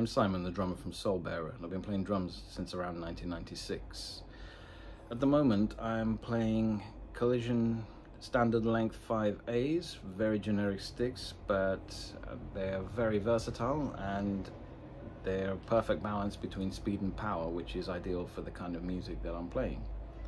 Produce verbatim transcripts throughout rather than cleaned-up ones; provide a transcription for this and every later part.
I'm Simon, the drummer from Soulbearer, and I've been playing drums since around nineteen ninety-six. At the moment, I'm playing Collision standard length five A's, very generic sticks, but they're very versatile and they're a perfect balance between speed and power, which is ideal for the kind of music that I'm playing.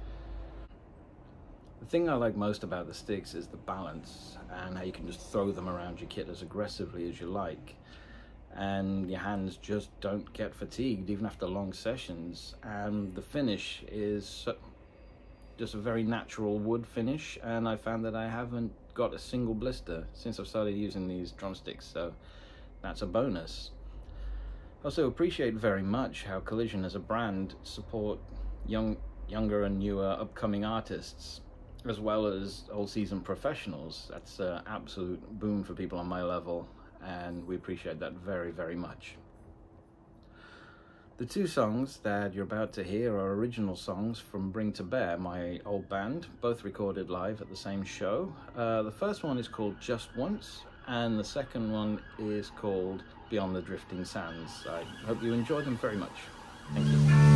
The thing I like most about the sticks is the balance and how you can just throw them around your kit as aggressively as you like, and your hands just don't get fatigued even after long sessions, and the finish is just a very natural wood finish, and I found that I haven't got a single blister since I've started using these drumsticks, so that's a bonus. I also appreciate very much how Collision as a brand support young, younger and newer upcoming artists, as well as old seasoned professionals. That's an absolute boon for people on my level, and we appreciate that very, very much. The two songs that you're about to hear are original songs from Bring to Bear, my old band, both recorded live at the same show. Uh, the first one is called Just Once, and the second one is called Beyond the Drifting Sands. I hope you enjoy them very much. Thank you.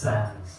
sands.